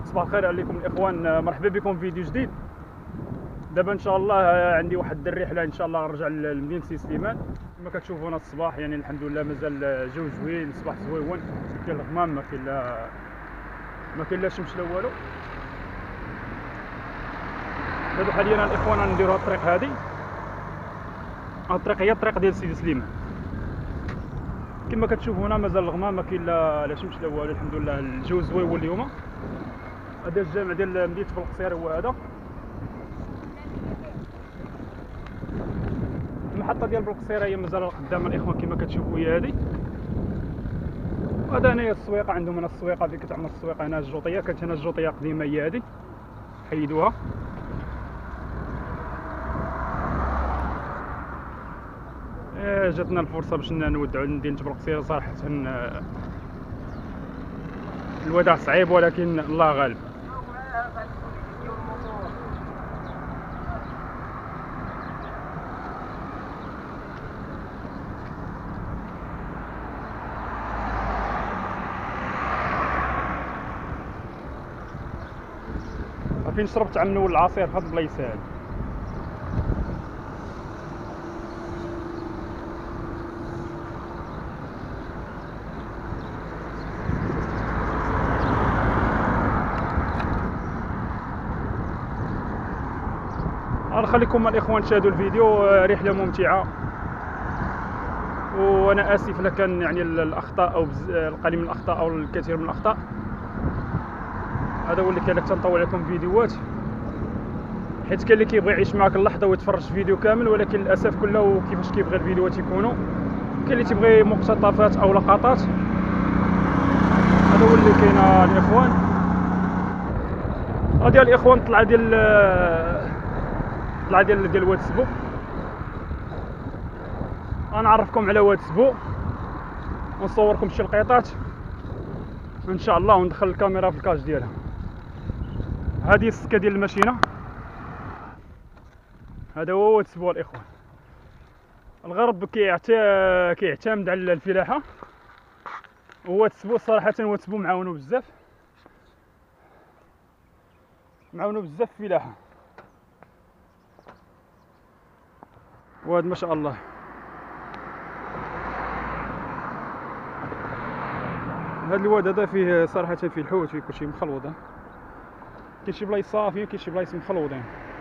صباح الخير عليكم الاخوان، مرحبا بكم في فيديو جديد. دابا ان شاء الله عندي واحد الرحله ان شاء الله نرجع لمدينه سي سليمان. كما كتشوفونا الصباح يعني الحمد لله مازال الجو زوين، الصباح زويون، كاين الغمام، ما كاين لا شمس لا والو. دابا حاليا الاخوان غنديروا هاد الطريق هادي، هاد الطريق هي الطريق ديال سيدي سليمان. كما كتشوفونا مازال الغمام، ما كاين لا شمس لا والو، الحمد لله الجو زويون اليوم. هذا الجامع ديال مدينه بلقصير هو هذا. المحطه ديال بلقصير هي مازال قدام الاخوان، كما كتشوفوا هي هذه. وهذا هنايا السويقه، عندهم هنا السويقه اللي كتعمل السويقه هنا الجوطيه، كانت هنا الجوطيه قديمه هي هذه حيدوها. جاتنا الفرصه باش نودعوا مدينه بلقصير. صراحه الوداع صعيب ولكن الله غالب. فين شربت عم نول العصير في هاد البلايص هادي. نخليكم الاخوان تشاهدوا الفيديو. رحله ممتعه، وانا اسف اذا كان يعني الاخطاء او القليل من الاخطاء او الكثير من الاخطاء. هذا هو اللي كان تنطول عليكم فيديوهات، حيت كاين اللي كيبغي يعيش معاك اللحظه ويتفرج فيديو كامل، ولكن للاسف كله كيفاش كيبغي الفيديوهات يكونوا. كاين اللي تيبغي مقتطفات او لقطات. هذا هو اللي كاين الاخوان. هذه الاخوان طلع ديال واد سبو. غنعرفكم على واد سبو ونصوركم شي لقيطات ان شاء الله، وندخل الكاميرا في الكاج ديالها. هذه السكه ديال الماشينه. هذا هو واد سبو الاخوان. الغرب كيعتمد على الفلاحه، وواد سبو صراحه واد سبو معاونو بزاف في الفلاحه. وهاد ما شاء الله. هاد الواد هذا فيه صراحه فيه الحوت، فيه كلشي مخلوط. كاين شي بلايص صافيين، كاين شي بلايص مخلوطين.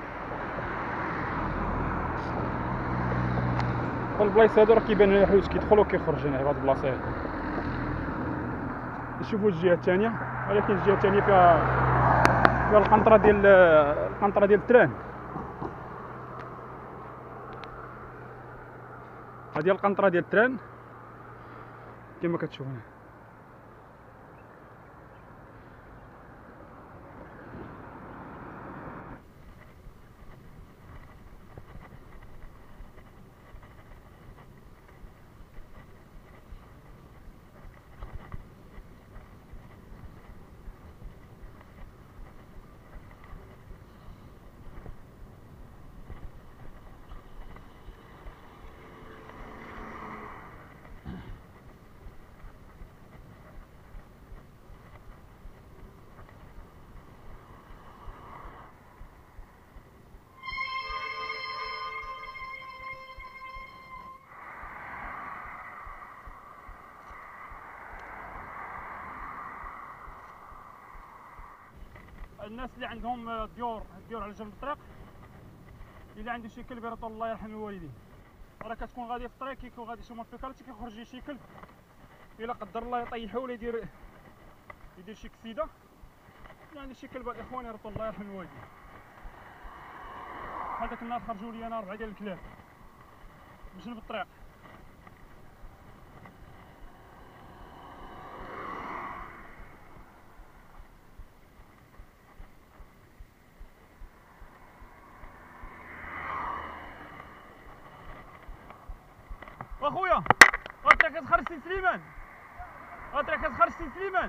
البلايص هادو راه كيبان لنا الحوت كيدخل وكيخرج هنا في هاد البلاصه هادي. نشوفوا الجهه الثانيه، ولكن الجهه الثانيه فيها القنطره ديال التران. هذه القنطره ديال التران كما كتشوفون. الناس اللي عندهم ديور على جنب الطريق، الا عنده شي كلب يرطل الله يرحم الوالدين. راه كتكون غادي في الطريق، كيكون غادي شي موتوسيكلات كيخرج شي كلب، الا قدر الله يطيحو ولا يدير شي كسيده. الا عنده شي كلب الاخوان يرطل الله يرحم الوالدين. بحال داك النهار خرجوا لي انا 4 ديال الكلاب بجنب الطريق. اخويا الطريق كتخرج سي سليمان، الطريق كتخرج سي سليمان.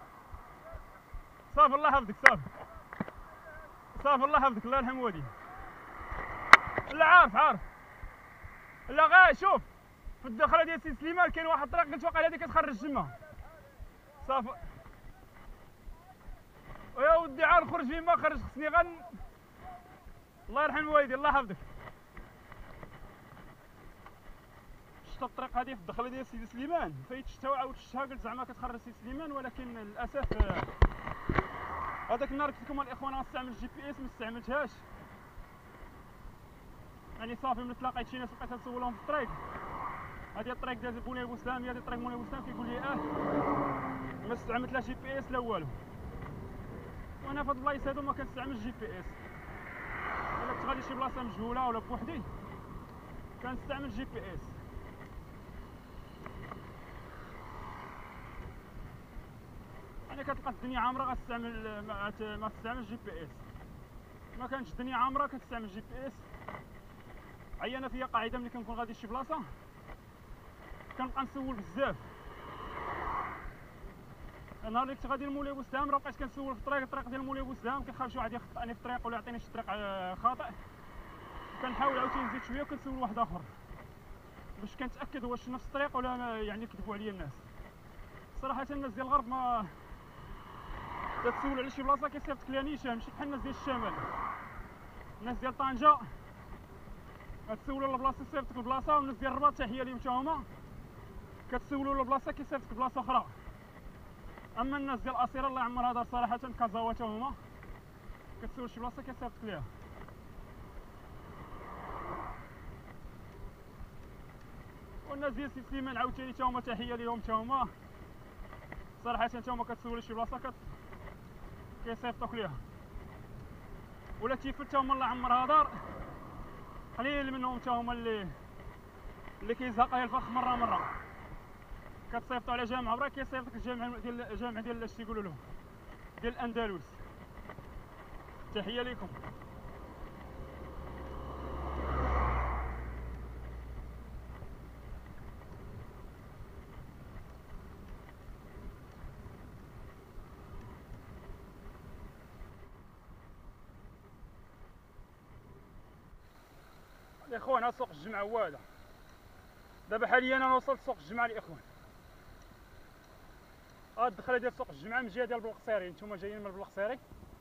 صافي الله يحفظك، صافي الله يحفظك، الله يرحم والديك. لا عارف لا غير شوف في الدخله ديال سي سليمان كاين واحد الطريق قلت واقيلا هذه كتخرج تما. صافي ويا ودي عاد خرج فيما خرج خصني الله يرحم والدي الله يحفظك. شفت الطريق هذه في الدخله ديال سيدي سليمان فايت شتا وعاود شتها قلت زعما كتخرج سيدي سليمان، ولكن للاسف هذاك النهار قلت لكم الاخوان غنستعمل الجي بي اس ما استعملتهاش. يعني صافي ملي تلاقيت شي ناس بقيت نسولهم في الطريق، هذه الطريق ديال بوني بوسلام، هذه الطريق بوني بوسلام، كيقول لي ما استعملت لا جي بي اس لا والو. وانا في هاد البلايص هادو ما كنستعملش جي بي اس، الا كنت غادي شي بلاصه مجهوله ولا بوحدي كنستعمل جي بي اس. يعني كتلقى الدنيا عامره غتستعمل ما تستعمل جي بي اس، ما كانتش الدنيا عامره كتستعمل جي بي اس. عينا فيا قاعده ملي كنكون غادي لشي بلاصه كنبقى نسول بزاف. النهار اللي كنت غادي لمولاي بوسلام راه بقيت كنسول في الطريق ديال مولاي بوسلام، كنخاف شي واحد يخطئني في الطريق ولا يعطيني شي طريق خاطئ، كنحاول عاوتاني نزيد شويه وكنسول واحد اخر باش كنتاكد واش نفس الطريق ولا يعني كذبوا عليا الناس. صراحه الناس ديال الغرب ما تسول على شي بلاصه كيصيفطك ليها نيشان، ماشي بحال الناس ديال الشمال. الناس ديال طنجه كتسولوا البلاصه يصيفطك البلاصه، والناس ديال الرباط تحيه ليهم حتى هما كتسولوا البلاصه كيصيفطك بلاصه اخرى. اما الناس ديال الاصيله الله يعمرها دار صراحه كازاوا حتى هما كتسول شي بلاصه كيصيفطك ليها. والناس ديال سيدي سليمان عاوتاني حتى هما تحيه ليهم حتى هما صراحه حتى هما كتسول شي بلاصه كيصيفطوك ليها. ولا تيفل حتى هما الله يعمرها دار قليل منهم حتى هما اللي كيزهق الفخ مره كتصيفطوا على جامعه برا كيصيفطك الجامعه ديال اش تيقولوا له ديال الاندلس. تحيه ليكم. الاخوان سوق الجمعه هو هذا. دابا حاليا انا وصلت سوق الجمعه الاخوان. الدخله ديال سوق الجمعه من جهه ديال بلقصيري، نتوما جايين من بلقصيري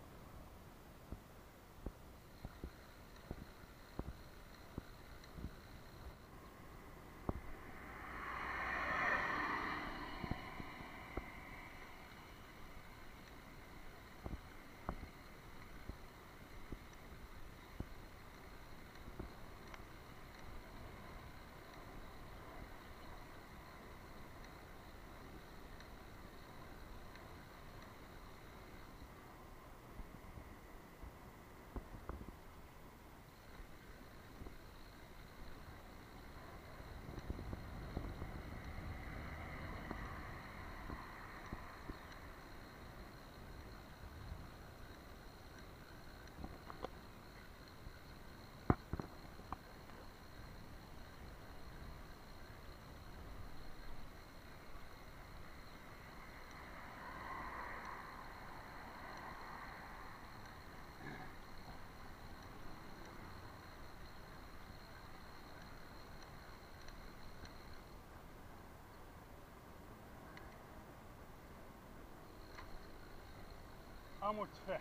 امو التفاح.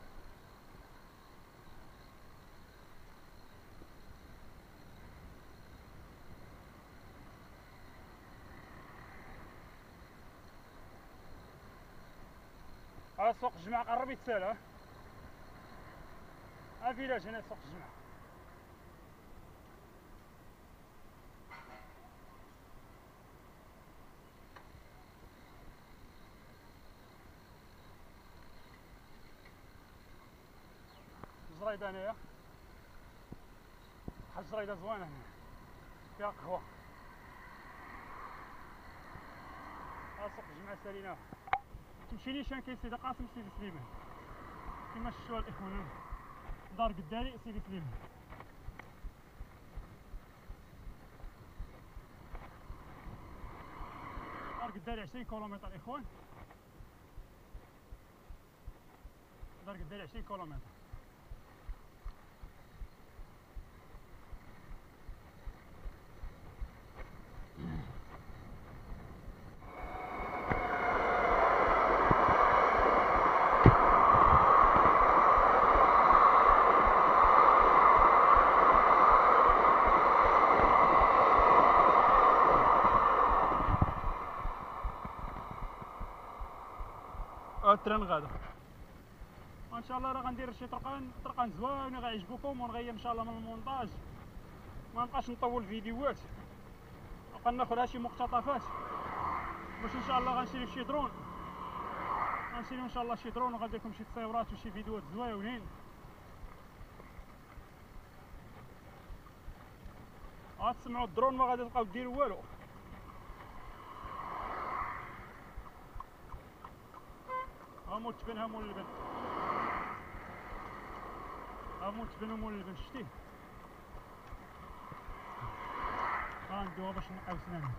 على سوق الجمعة قرب يتسال. ها فيلاج هنا سوق الجمعة. الجريدة هنايا واحد الجريدة زوينة هنا فيها قهوة. ها سوق الجمعة ساليناها. تمشي نيشان كاين سيدي قاسم سيدي سليمان كما شفتوا الاخوان. دار قداري سيدي سليمان. دار قداري 20 كيلومتر الاخوان. دار قداري 20 كيلومتر. التران غادا ان شاء الله. راه غندير شي طرقان زوينين غيعجبوكم، ونغير ان شاء الله من المونتاج، ما نبقاش نطول فيديوهات، نبقى ناخذها شي مقتطفات باش ان شاء الله غنشري شي درون، غنشري ان شاء الله شي درون وغندير لكم شي تصاورات وشي فيديوهات زوينين. غتسمعوا الدرون ما غادي تبقاو ديروا والو. هامو تبن هامو اللبن، هامو تبن هامو اللبن، شتيه؟ غندوها باش نقاو سناننا.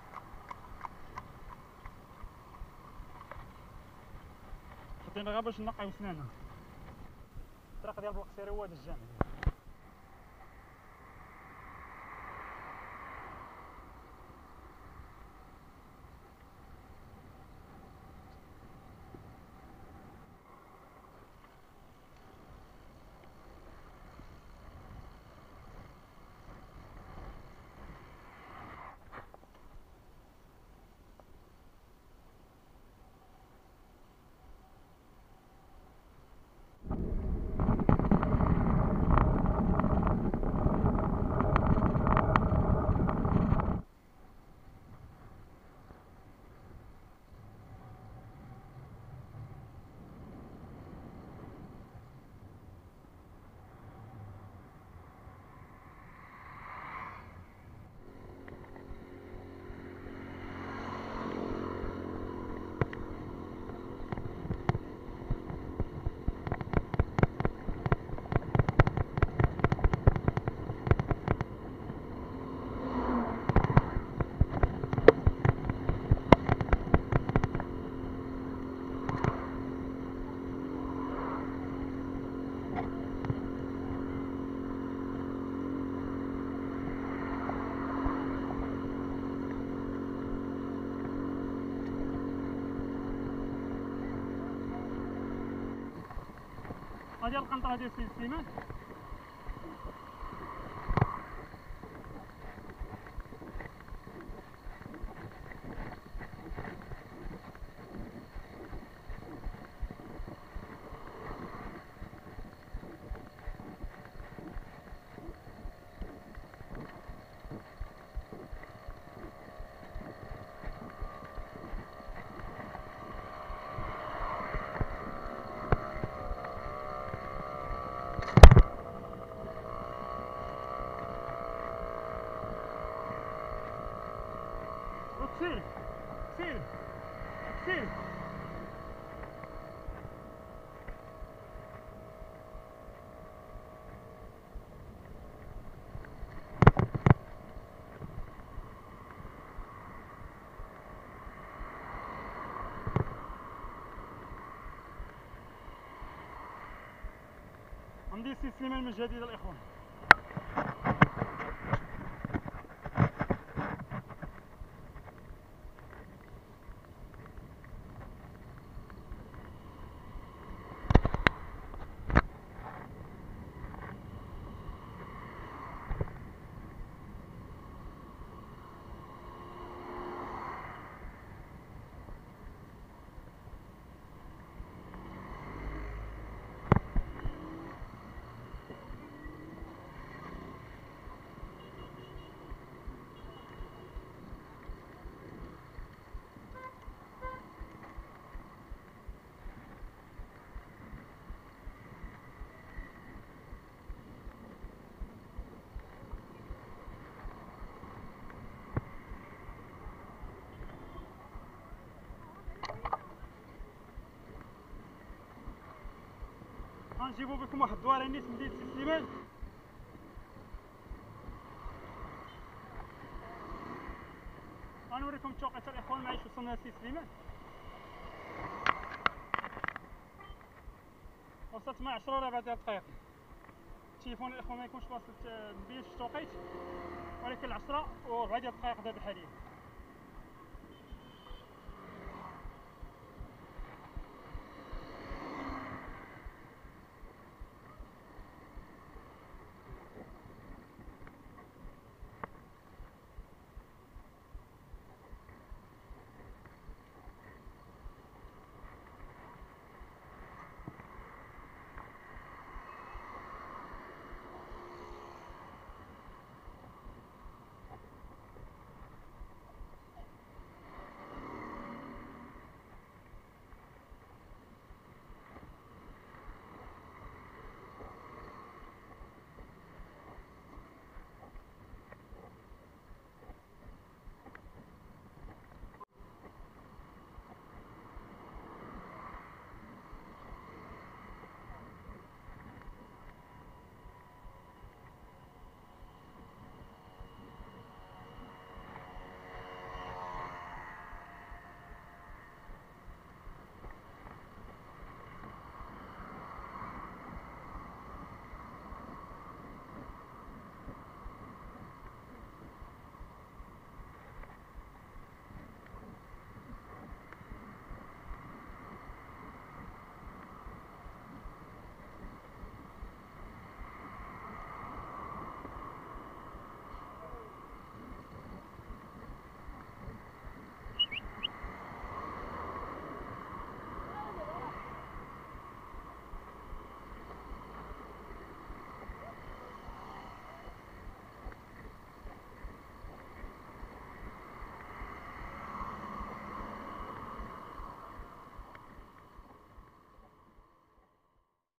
خدينا غير باش نقاو سناننا. الطريق ديال بلقصيري هو هذا الجامع. هادي القنطرة ديال سيدي سليمان. سير سير سير. عندي سي سليمان من جديد الاخوان. غنجيبو بكم واحد الدوار نيت من مدينة سي سليمان. غنوريكم التوقيت الاخوان معايش وصلنا لسي سليمان. وصلت مع 10 وربع ديال الدقائق. التليفون الاخوان ما يكونش واصل مبينش التوقيت، ولكن 10 وربع ديال الدقائق دابا حاليا.